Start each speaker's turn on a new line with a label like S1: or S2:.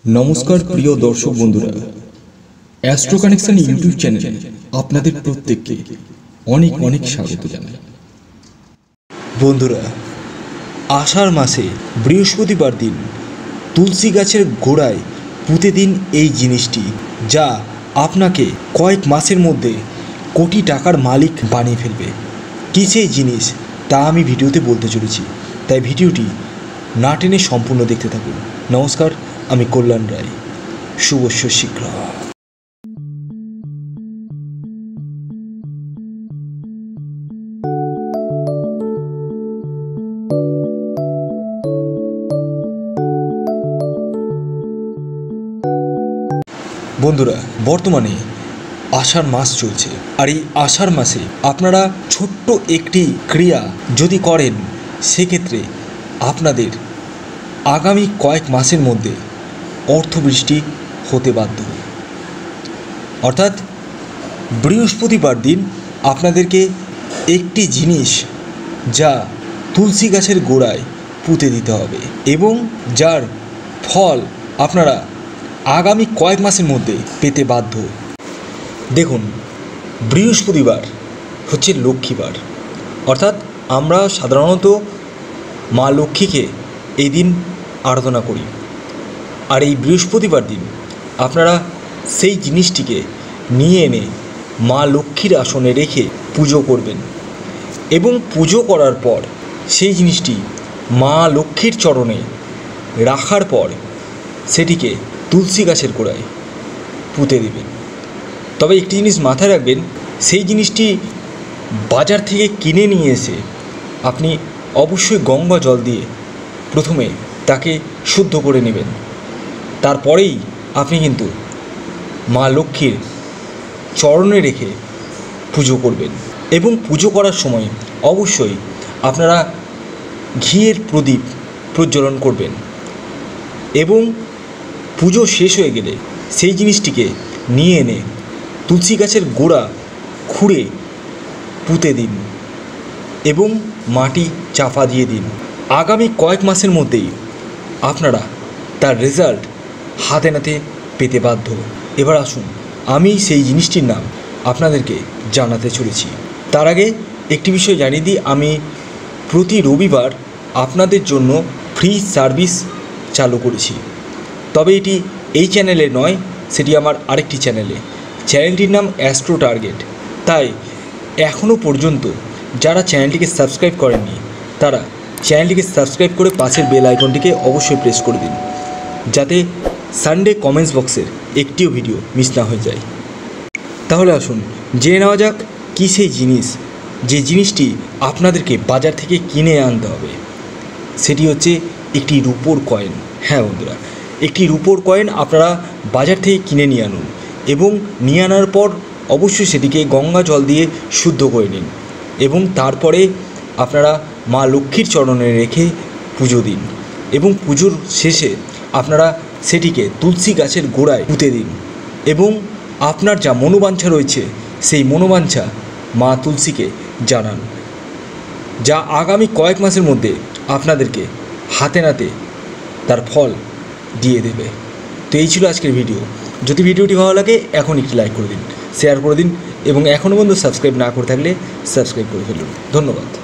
S1: নমস্কার প্রিয় দর্শক বন্ধুরা, অ্যাস্ট্রো কানেকশন ইউটিউব চ্যানেলে আপনাদের প্রত্যেককে অনেক অনেক স্বাগত জানাই।
S2: বন্ধুরা, আষাঢ় মাসে বৃহস্পতিবার দিন তুলসী গাছের গোড়ায় পুঁতে দিন এই জিনিসটি, যা আপনাকে কয়েক মাসের মধ্যে কোটি টাকার মালিক বানিয়ে ফেলবে। কী সেই জিনিস তা আমি ভিডিওতে বলতে চলেছি, তাই ভিডিওটি না টেনে সম্পূর্ণ দেখতে থাকুন। নমস্কার, আমি কল্যাণ রায়। শুভস্য শীঘ্র। বন্ধুরা, বর্তমানে আষাঢ় মাস চলছে, আর এই আষাঢ় মাসে আপনারা ছোট্ট একটি ক্রিয়া যদি করেন, সেক্ষেত্রে আপনাদের আগামী কয়েক মাসের মধ্যে অর্থবৃষ্টি হতে বাধ্য। অর্থাৎ বৃহস্পতিবার দিন আপনাদেরকে একটি জিনিস, যা তুলসী গাছের গোড়ায় পুঁতে দিতে হবে এবং যার ফল আপনারা আগামী কয়েক মাসের মধ্যে পেতে বাধ্য। দেখুন, বৃহস্পতিবার হচ্ছে লক্ষ্মীবার, অর্থাৎ আমরা সাধারণত মা লক্ষ্মীকে এই দিন আরাধনা করি। আর এই বৃহস্পতিবার দিন আপনারা সেই জিনিসটিকে নিয়ে এনে মা লক্ষ্মীর আসনে রেখে পুজো করবেন এবং পুজো করার পর সেই জিনিসটি মা লক্ষ্মীর চরণে রাখার পর সেটিকে তুলসী গাছের গোড়ায় পুঁতে দেবেন। তবে একটি জিনিস মাথায় রাখবেন, সেই জিনিসটি বাজার থেকে কিনে নিয়ে এসে আপনি অবশ্যই গঙ্গা জল দিয়ে প্রথমে তাকে শুদ্ধ করে নেবেন। তারপরেই আপনি কিন্তু মা লক্ষ্মীর চরণে রেখে পুজো করবেন এবং পুজো করার সময় অবশ্যই আপনারা ঘিয়ের প্রদীপ প্রজ্বলন করবেন এবং পুজো শেষ হয়ে গেলে সেই জিনিসটিকে নিয়ে এনে তুলসী গাছের গোড়া খুঁড়ে পুঁতে দিন এবং মাটি চাপা দিয়ে দিন। আগামী কয়েক মাসের মধ্যেই আপনারা তার রেজাল্ট হাতে নাতে পেতে বাধ্য। এবার আসুন, আমি সেই জিনিসটির নাম আপনাদেরকে জানাতে চলেছি। তার আগে একটি বিষয় জানিয়ে দিই, আমি প্রতি রবিবার আপনাদের জন্য ফ্রি সার্ভিস চালু করেছি। তবে এটি এই চ্যানেলে নয়, সেটি আমার আরেকটি চ্যানেলে। চ্যানেলটির নাম অ্যাস্ট্রো টার্গেট। তাই এখনও পর্যন্ত যারা চ্যানেলটিকে সাবস্ক্রাইব করেননি, তারা চ্যানেলটিকে সাবস্ক্রাইব করে পাশের বেল আইকনটিকে অবশ্যই প্রেস করে দিন, যাতে সানডে কমেন্টস বক্সের একটিও ভিডিও মিস না হয়ে যায়। তাহলে আসুন জেনে নেওয়া যাক কী সেই জিনিস, যে জিনিসটি আপনাদেরকে বাজার থেকে কিনে আনতে হবে। সেটি হচ্ছে একটি রূপোর কয়েন। হ্যাঁ বন্ধুরা, একটি রূপোর কয়েন আপনারা বাজার থেকে কিনে নিয়ে আনুন এবং নিয়ে আনার পর অবশ্যই সেটিকে গঙ্গা জল দিয়ে শুদ্ধ করে নিন এবং তারপরে আপনারা মা লক্ষ্মীর চরণে রেখে পুজো দিন এবং পুজোর শেষে আপনারা সেটিকে তুলসী গাছের গোড়ায় পুঁতে দিন এবং আপনার যা মনোবাঞ্ছা রয়েছে সেই মনোবাঞ্ছা মা তুলসীকে জানান, যা আগামী কয়েক মাসের মধ্যে আপনাদেরকে হাতে নাতে তার ফল দিয়ে দেবে। তো এই ছিল আজকের ভিডিও। যদি ভিডিওটি ভালো লাগে এখন একটি লাইক করে দিন, শেয়ার করে দিন এবং এখনও পর্যন্ত সাবস্ক্রাইব না করে থাকলে সাবস্ক্রাইব করে ফেলুন। ধন্যবাদ।